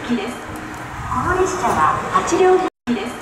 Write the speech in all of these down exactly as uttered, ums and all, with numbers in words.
きです。この列車ははちりょうひきです。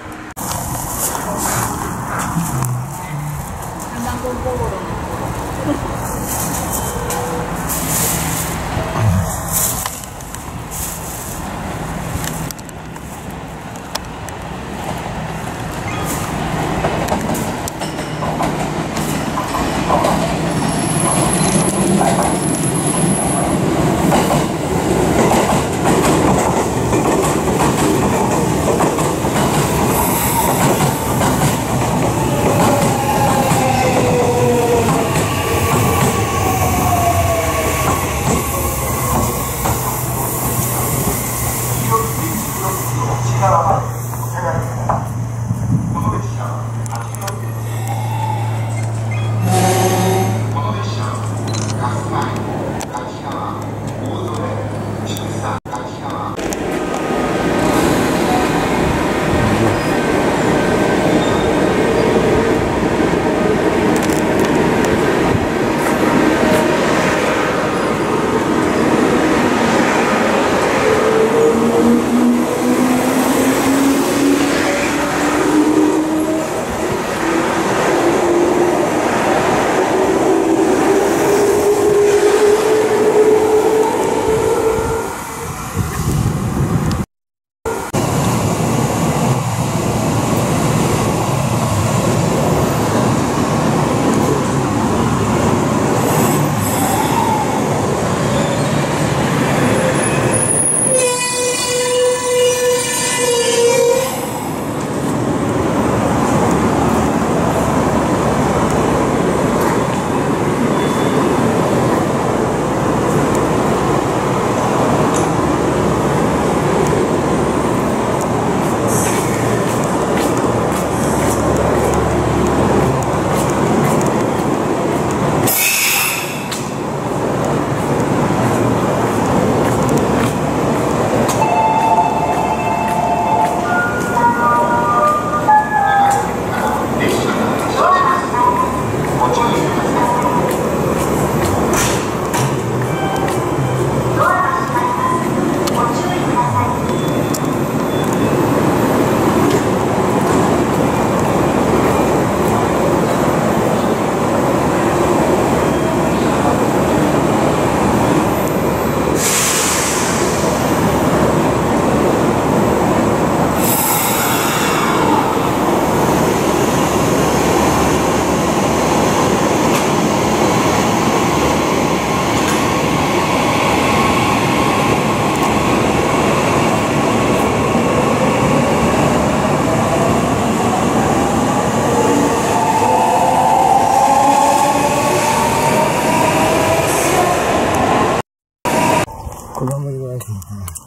これ頑張りますね。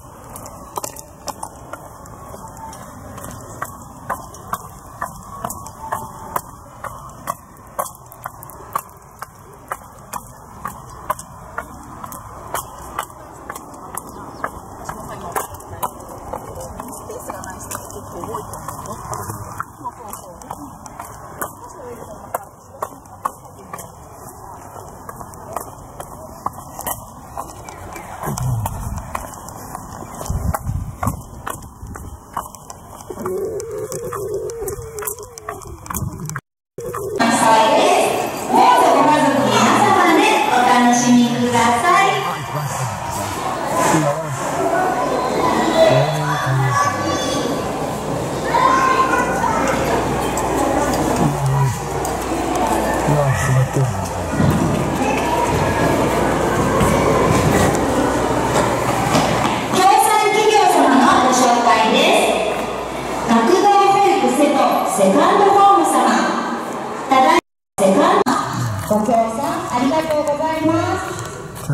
セカンドホーム様、ただいまセカンドご協賛ありがとうございます。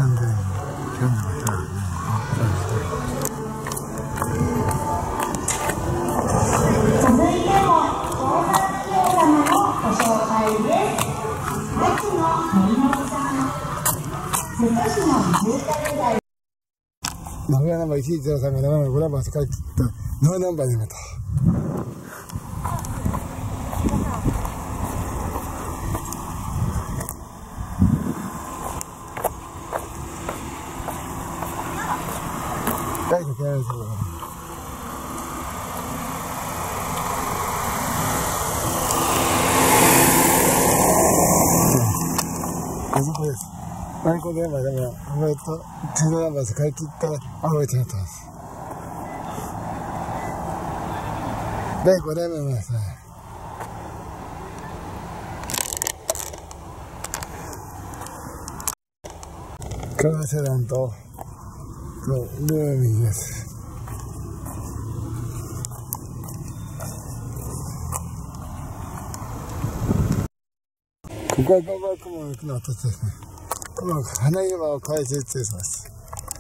続いても協賛企業様のご紹介です。松野森本さん、瀬戸市の住宅街。 名古屋ナンバーいちいちゼロさんが名古屋のごナンバー世界切ったノーナンバーになった。大丈夫、大丈夫。 ワンコ電話でも、これと、テレナンバー使い切って、覚えてなってます。で、これもですね。カーセダンと、ルーミーです。ここはゴマ雲の雲の土地ですね。雲の花岩を回収しています。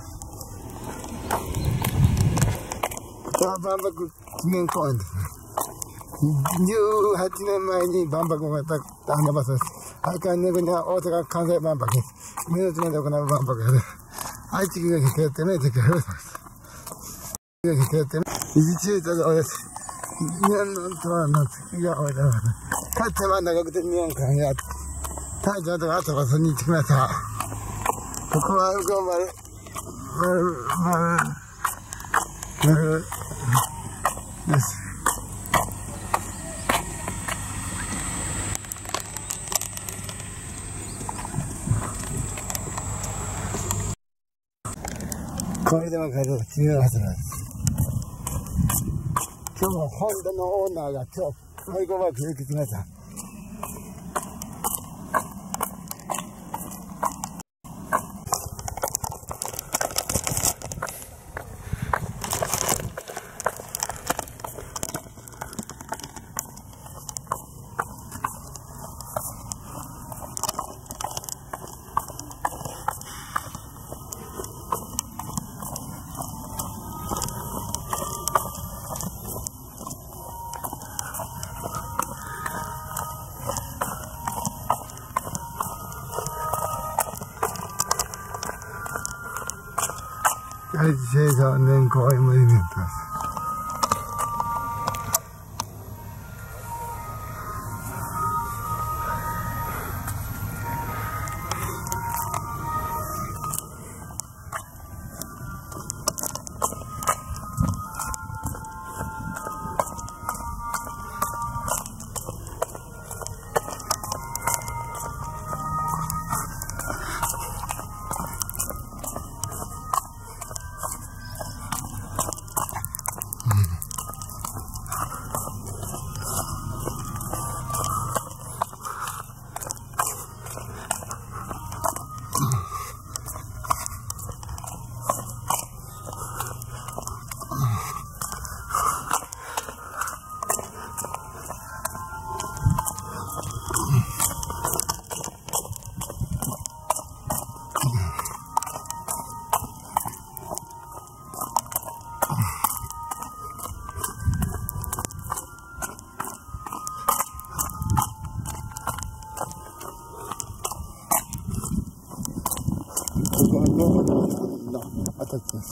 ここは万博記念公園ですね。じゅうはちねんまえに万博をやったあの場所です。愛川ねぐには大阪・関西万博です。水の島で行う万博です。愛知県に通ってね、敵が増えてます。県に通ってね、一中途でおよそにねんのとはの月が終えてます。かつては長くてにねんかんや、隊長とかあった場所に行ってきました。ここはうこまる、まる、まる、まる、です。これでも書いてた君のはずなんです。今日もホンダのオーナーが今日、最後は連れてきました。愛知青少年公園もイベントです。当たってます。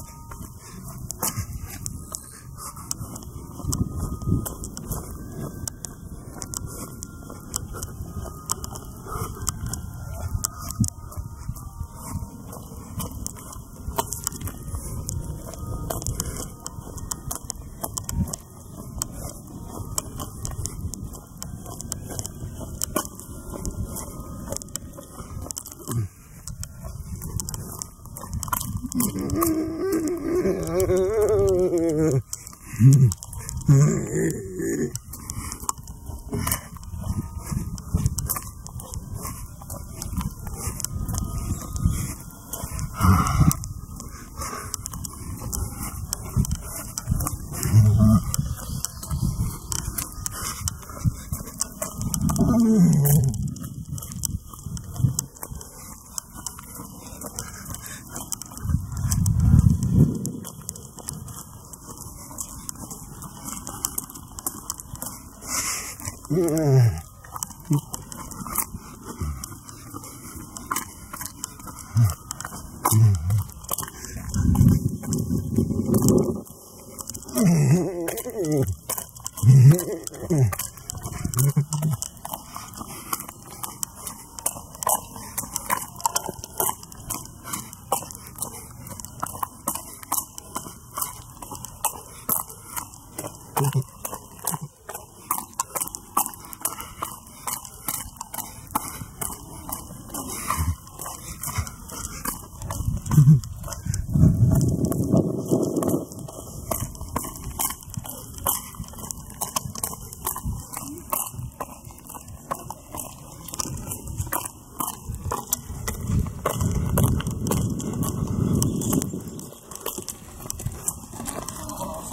うん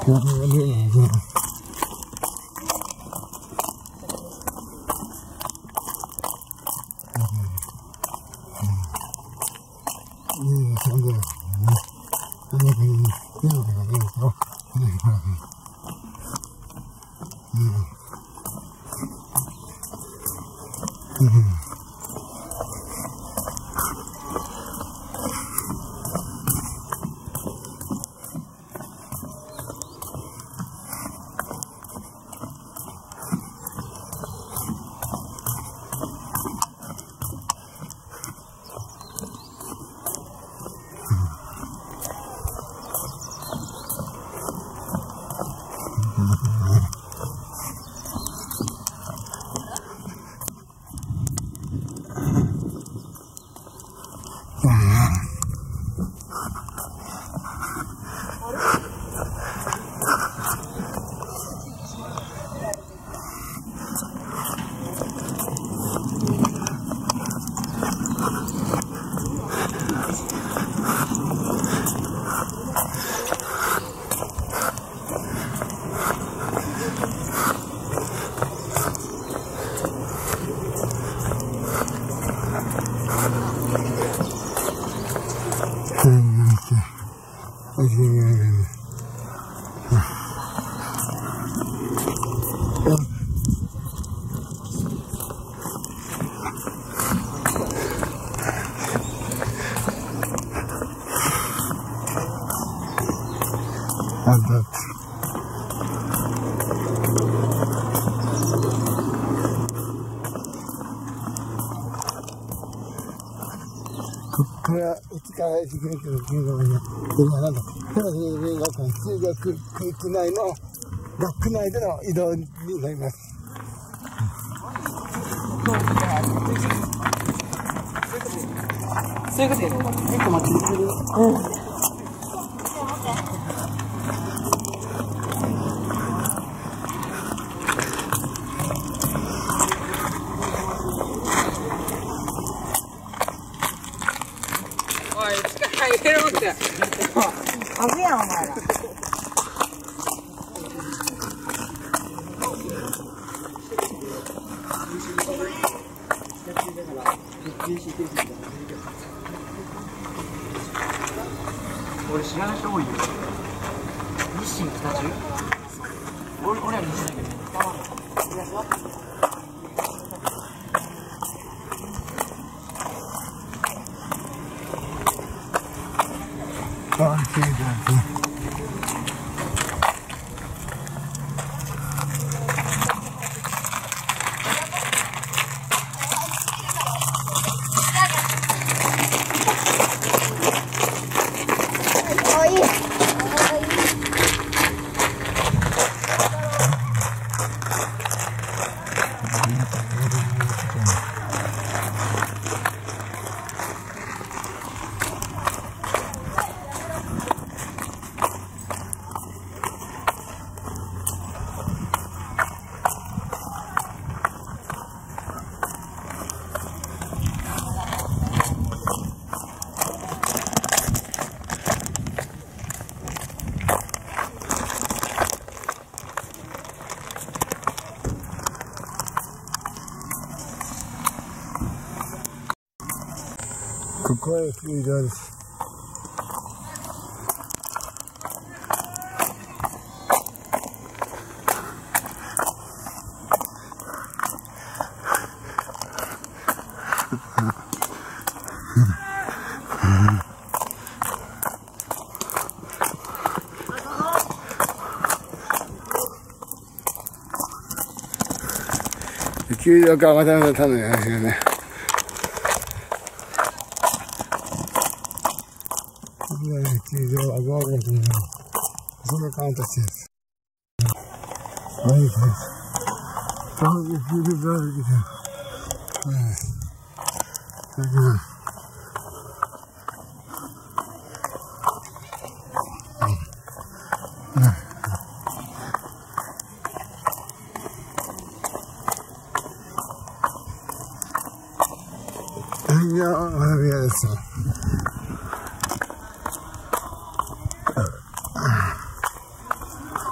こっからうちから行くけど、銀河に、今なんだ、平成映画館中学区内の学区内での移動になります。そういうことで、結構待ってる。うん。入れろって。あぶやんお前ら。俺知らない人多いよ。日清北中。俺俺は日清だけど。あ、そうだね。ここはスキー場です。球場からまたまた頼むよね。球場はゴールドのそのカウントしてるんです。はい、はい。そういうフィールドがあるけど、はい。だけど、いや、花火屋ですよ。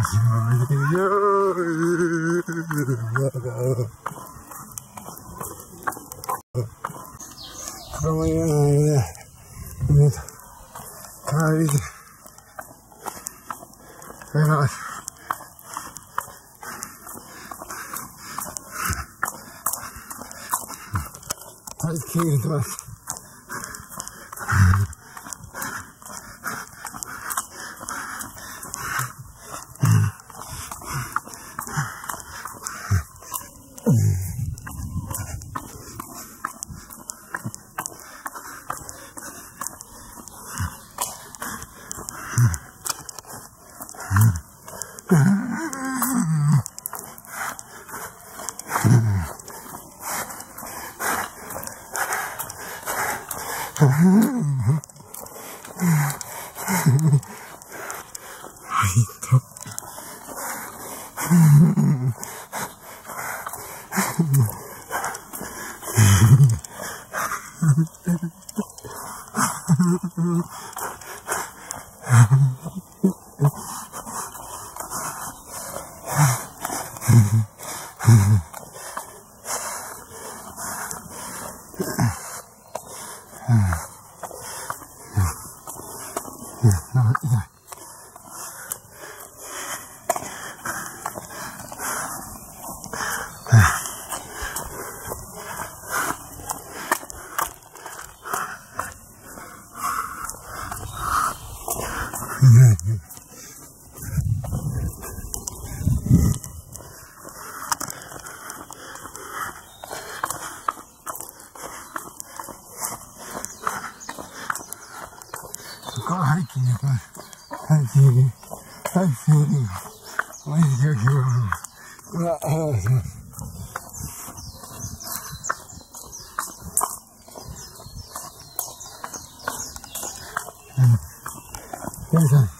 Como ya, ya, ya, cada vez, bueno, hay que ir más.ハイキング、ハイキング、ハイキング、おいしいよ、うわ、ああ、そう。うん。よいしょ。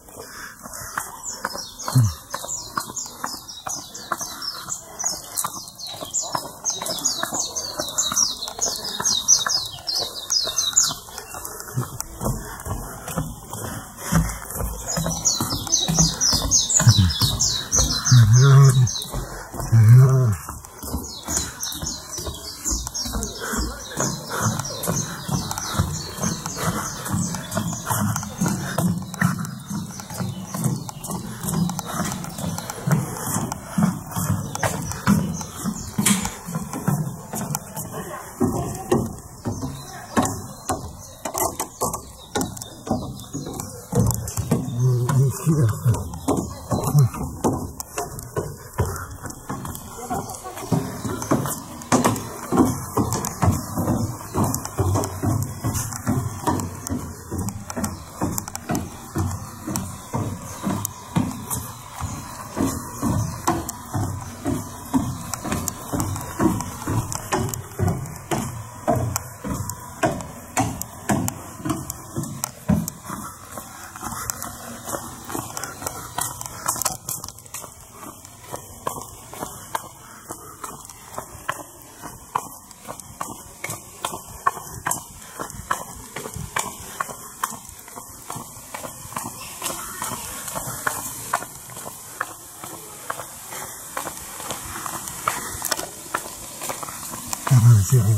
強いな。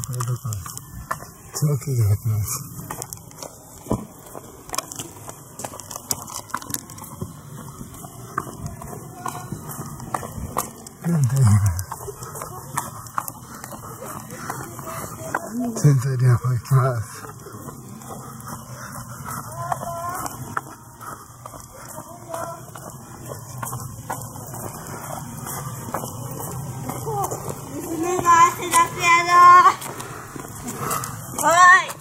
これどこ長距離が入ってます。全体で行きます。 娘の汗だくやろ。おい。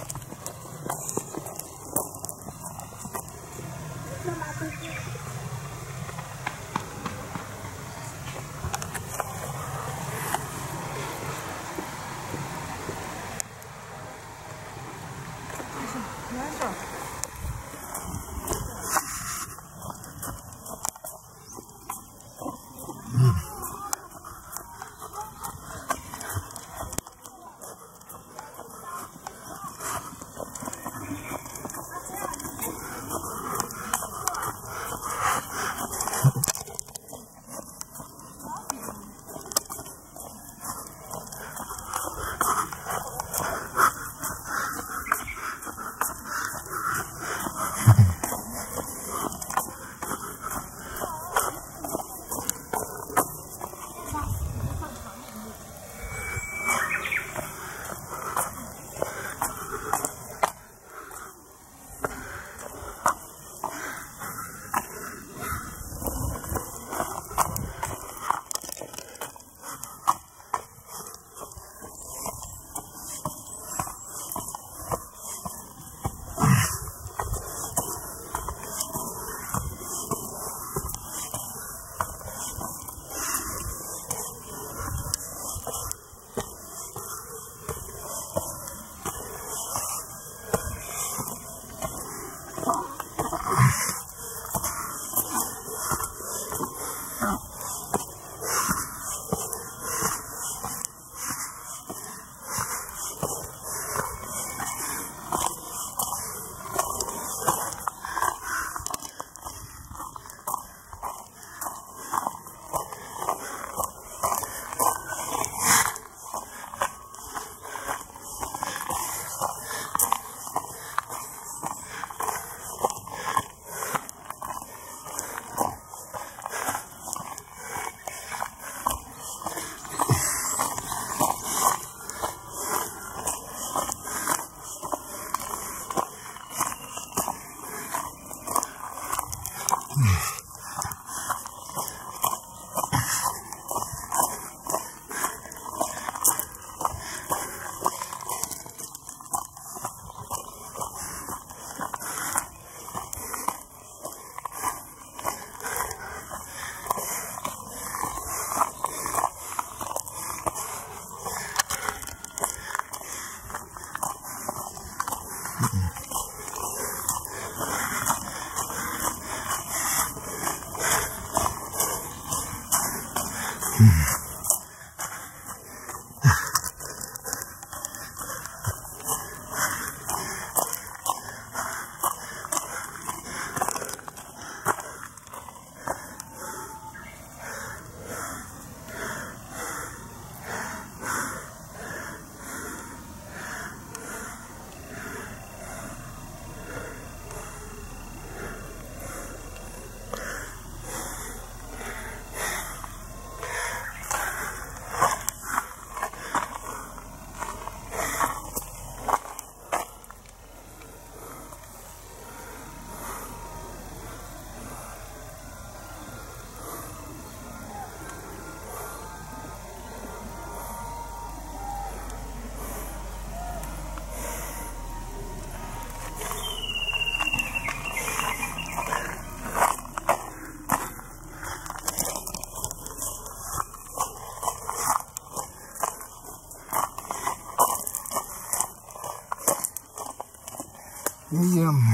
にじゅうよんめ。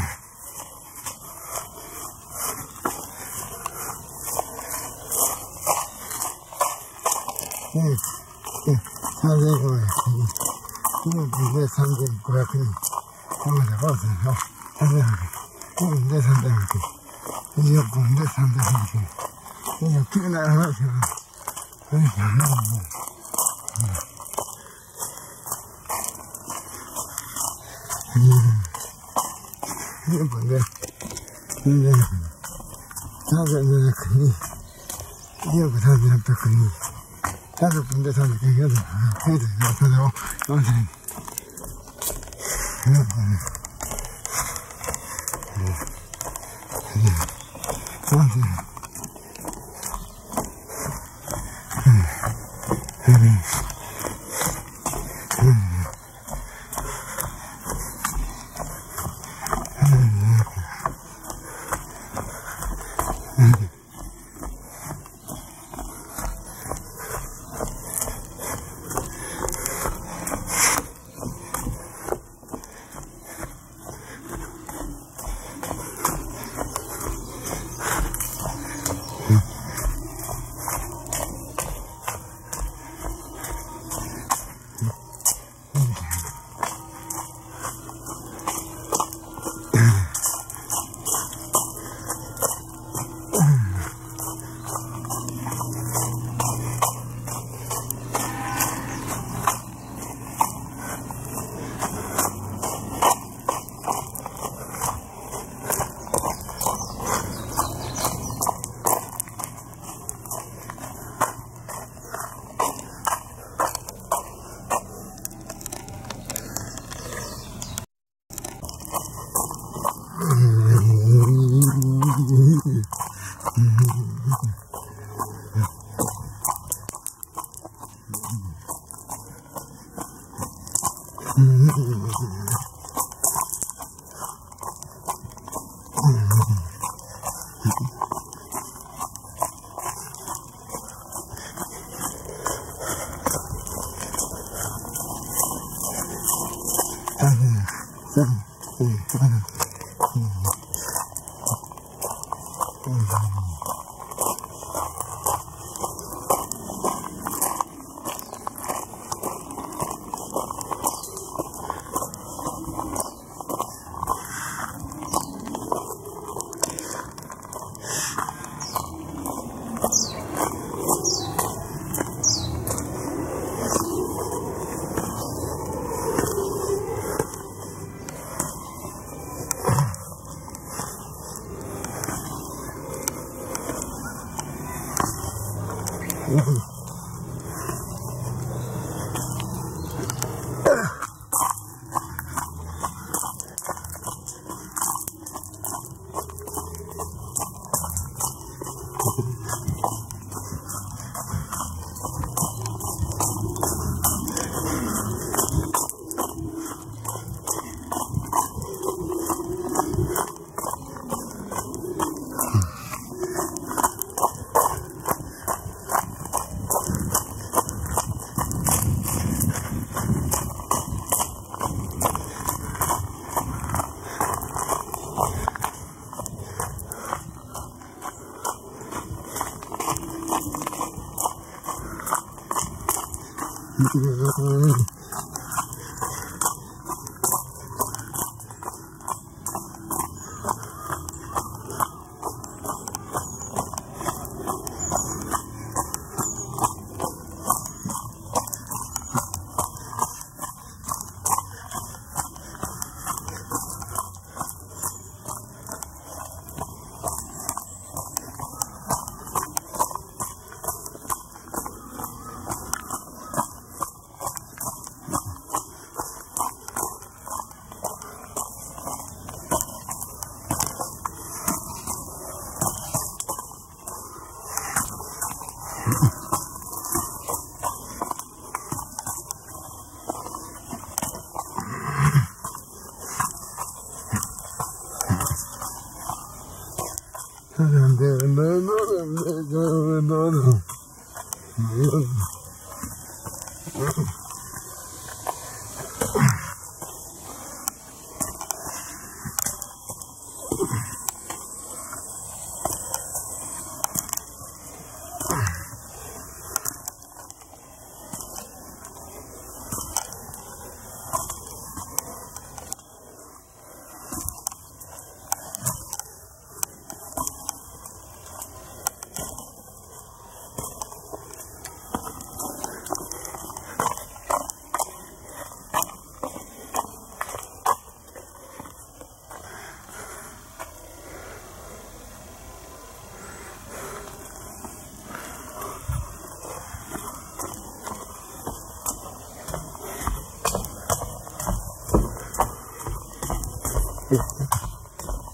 ええ、さんぜんごひゃくにん。今でさんぜんごひゃくにん。この間バースのさんぜんはっぴゃく。ごふんでさんぜんはっぴゃく。にじゅうよんぷんでさんぜんはっぴゃく。にじゅうきゅうなりますよ。それじゃもう、 やっぱね、全然、さんぜんななひゃくに、におくさんぜんはっぴゃくに、さんじゅっぷんでさんびゃくきゅうじゅうメートルのそれをよんせん、やっぱね、よんせん、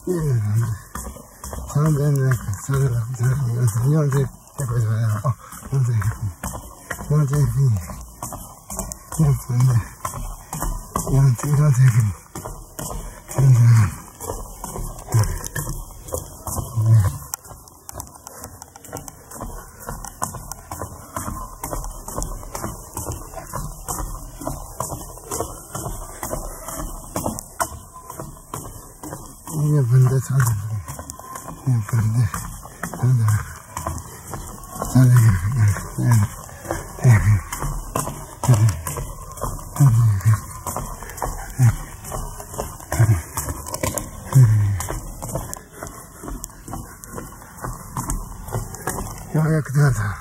いやいや、さんぜんねん、さんぜん、よんせん、よんせん、これじゃないな。あ、よんせんひゃく、よんせんひゃくに、よんせんね、よんせんひゃくに、よんせんひゃくに、いや、分でさんぜんひゃく。分で、なんだろう。さんぜんひゃく。うん。ええ。ようやく出た。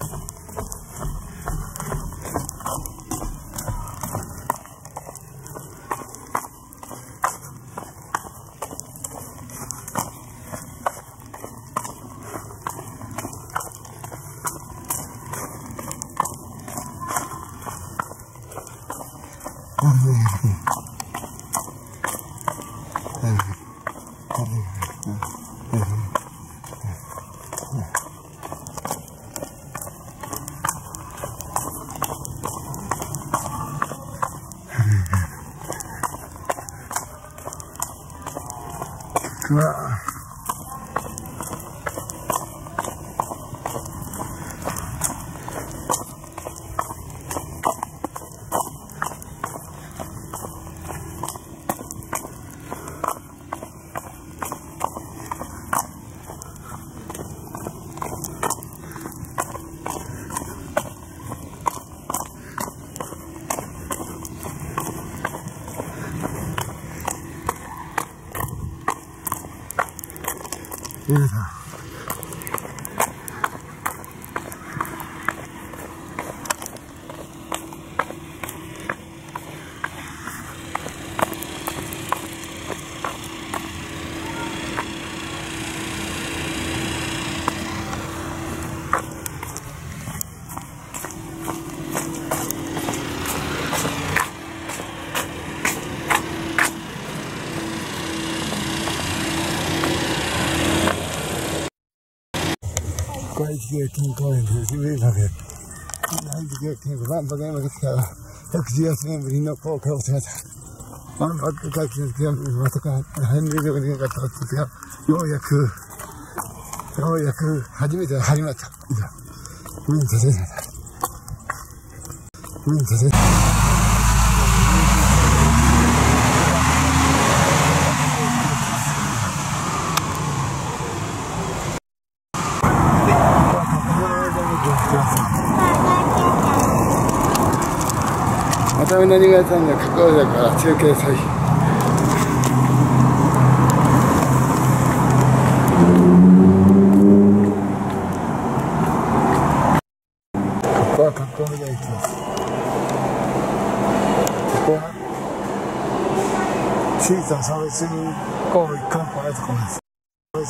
うわいいな。愛知県健康園です。上まで。愛知県健康万博山ですから、ひゃくじゅうはちねんぶりの効果をしました。万博会期の時は、まさか、入れるようになかったんですが、ようやく、ようやく、初めて始まった。うん、先生。うん、先生。また何がやったんだ、加工だから中継祭。ここは加工で行きます。ここは小さな差別行為観光のところです。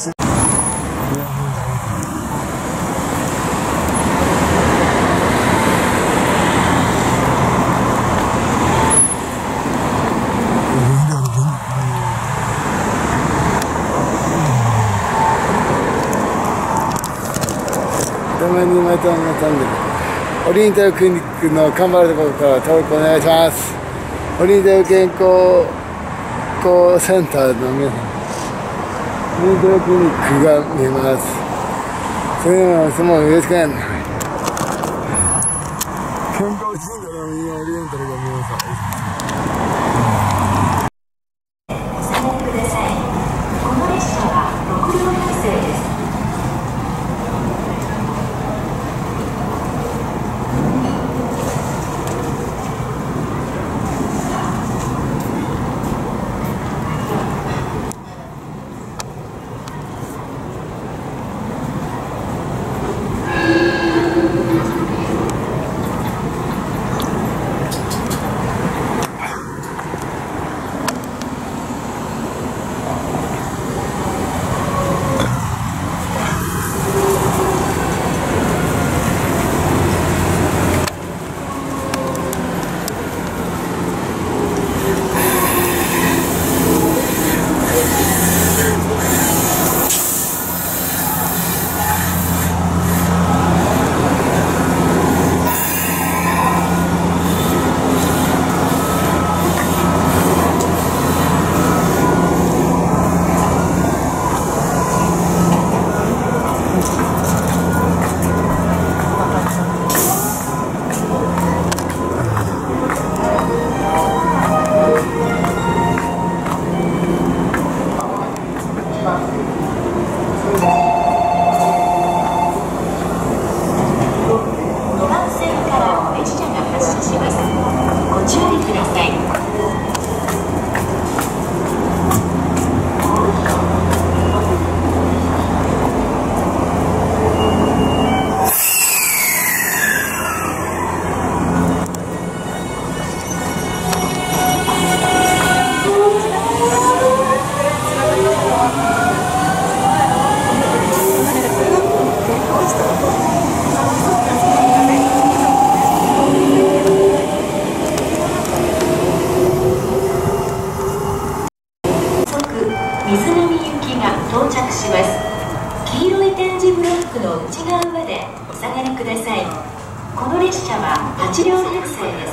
たまにまたまたんでオリエンタルクリニックの看板のところから登録お願いします。オリエンタル健康康センターの皆さん、オリエンタルクリニックが見えます。それでは、そのよろしくお願いします。健康診断のオリエンタルが見えます。 お下がりください。この列車はろく両編成です。 します。ご注意ください。水波行きが到着します。黄色い点字ブロックの内側までお下がりください。この列車ははち両編成です。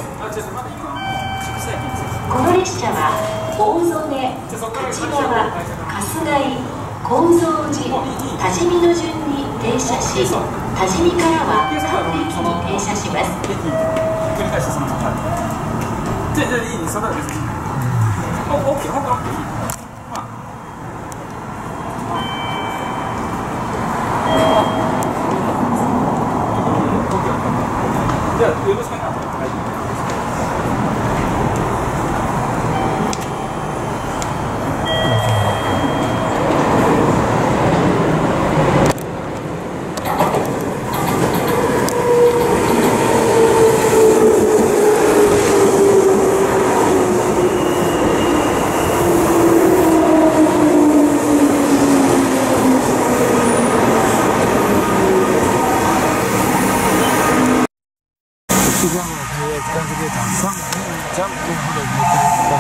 この列車は大曽根、立川、春日井、高蔵寺、多治見の順に停車し、多治見からは各駅に停車します。 繰り返してそのまま。じゃあいいね、それは別に。オッケー、本当オッケーいい。じゃあよろしくな。 時間を使ってくれたさんじゅっぷんほど乗って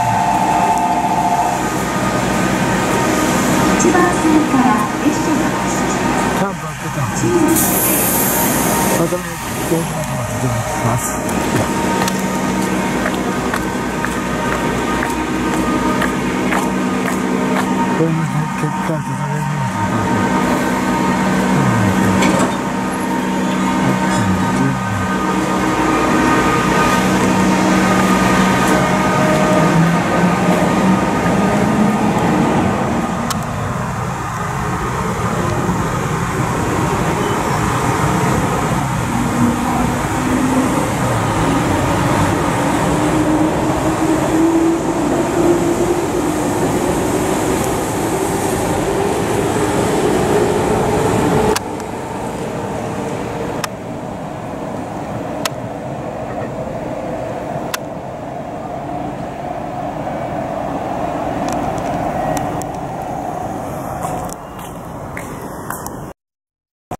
いちばん線から列車が発車します。 キャンプやってたんです。またね、電車が止まってます。